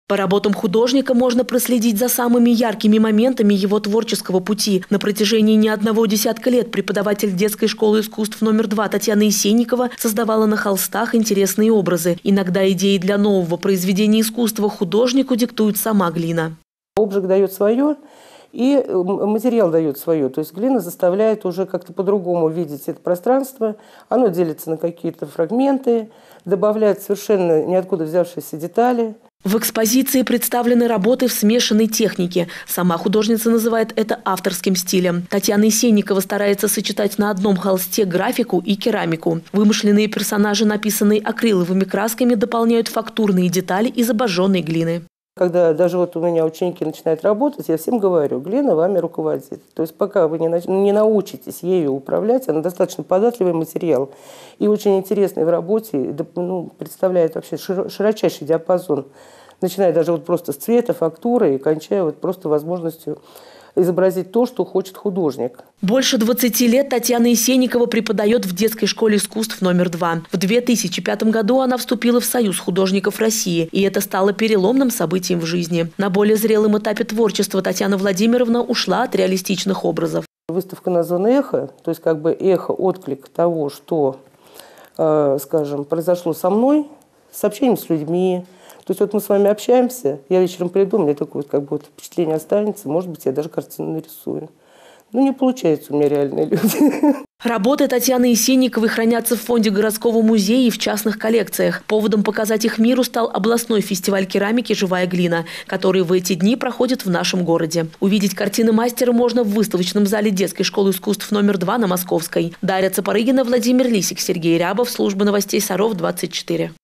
По работам художника можно проследить за самыми яркими моментами его творческого пути. На протяжении не одного десятка лет преподаватель детской школы искусств номер 2 Татьяна Есенникова создавала на холстах интересные образы. Иногда идеи для нового произведения искусства художнику диктует сама глина. Обжиг дает свое, и материал дает свое. То есть глина заставляет уже как-то по-другому видеть это пространство. Оно делится на какие-то фрагменты, добавляет совершенно ниоткуда взявшиеся детали. В экспозиции представлены работы в смешанной технике. Сама художница называет это авторским стилем. Татьяна Есенникова старается сочетать на одном холсте графику и керамику. Вымышленные персонажи, написанные акриловыми красками, дополняют фактурные детали из обожженной глины. Когда даже вот у меня ученики начинают работать, я всем говорю, глина вами руководит. То есть пока вы не научитесь ею управлять, она достаточно податливый материал и очень интересный в работе, представляет вообще широчайший диапазон, начиная даже вот просто с цвета, фактуры и кончая вот просто возможностью изобразить то, что хочет художник. Больше 20 лет Татьяна Есенникова преподает в детской школе искусств номер 2. В 2005 году она вступила в Союз художников России, и это стало переломным событием в жизни. На более зрелом этапе творчества Татьяна Владимировна ушла от реалистичных образов. Выставка названа «Эхо», то есть как бы эхо, отклик того, что, скажем, произошло со мной, с общением с людьми. То есть вот мы с вами общаемся, я вечером приду, у меня такое вот впечатление останется, может быть, я даже картину нарисую. Не получается у меня реальные люди. Работы Татьяны Есенниковой хранятся в фонде городского музея и в частных коллекциях. Поводом показать их миру стал областной фестиваль керамики «Живая глина», который в эти дни проходит в нашем городе. Увидеть картины мастера можно в выставочном зале детской школы искусств номер 2 на Московской. Дарья Цапарыгина, Владимир Лисик, Сергей Рябов, служба новостей Саров 24.